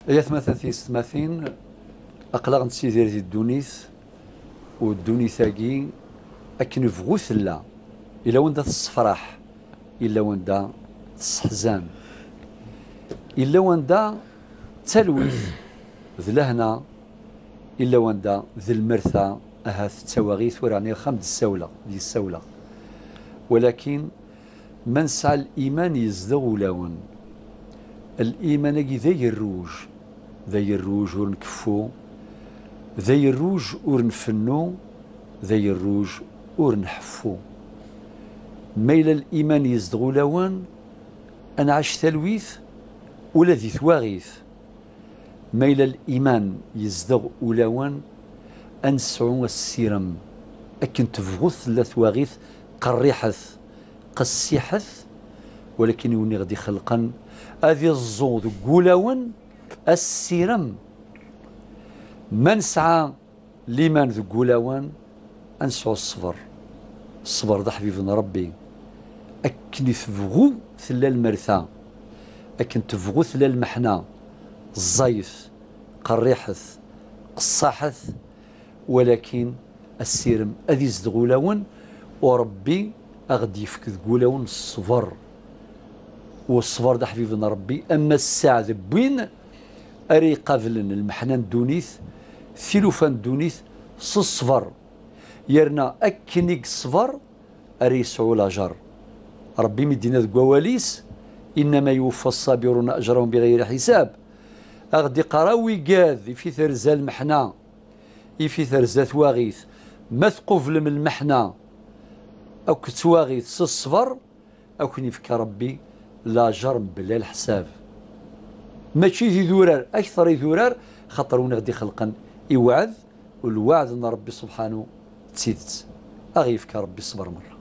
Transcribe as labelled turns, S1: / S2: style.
S1: يا ثمثل ثماثين أقلق نسيزير الدونيث والدونيثاكي أكن فغوث لا إلا وندا تصفراح إلا وندا تصحزان إلا وندا تلويث ذ لهنا إلا وندا ذي المرثى أهاث تواغيث وراني الخمد السولة دي السولة ولكن من سعى الإيمان يزدغ لون الإيمان ذي الروج ذي الروج ورنكفو ذي الروج ورنفنو ذي الروج ورنحفو ميل الإيمان يزدغ لون أنا عش تلويث ولا ذي ثواغيث ميل الإيمان يزدغ لون أنسعو السيرم أكن تفغث لا ثواغيث قريحث قسيحث ولكن يوني غدي خلقا هذه الزوض قولون السيرم من سعى لمن ذو قولون أنسعو الصبر الصبر ده حبيبنا ربي أكن يفغو ثلا المرثى أكن تفغو ثلا المحنى الزيف قريحث قصاحث ولكن السيرم أذي زدغولون وربي أغدي يفك ذقولون الصبر والصبر ده حبيبنا ربي أما الساعة ذبوين أري قابل المحنان دونيث ثلوفان دونيث صصفر يرنا أكنيك صفر أري سعول جر ربي مدينة ذقواليس إنما يوفى الصابرون أجرهم بغير حساب أغدي قراوي قاذ في ثرزا المحنى في ثرزا ثواغيث ما تقفل من المحنى أو كتواغيث صصفر أو كني فك ربي لا جرم بلا الحساب ماشي ذي ذورار أكثر ذورار خطرون غدي خلقا يوعد والوعد أن ربي سبحانه تسيدت أغيفك ربي الصبر مرة